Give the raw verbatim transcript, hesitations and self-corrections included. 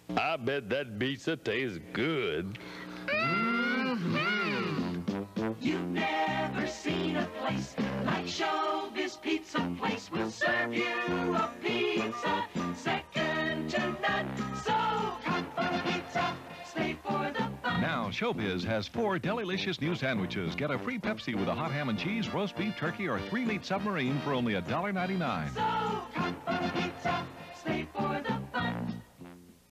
I bet that pizza tastes good. Mm-hmm. You've never seen a place like ShowBiz Pizza Place. We'll serve you a pizza second to none. So come for pizza, stay for the fun. Now, ShowBiz has four delicious new sandwiches. Get a free Pepsi with a hot ham and cheese, roast beef, turkey, or three-meat submarine for only one dollar ninety-nine. So come for pizza.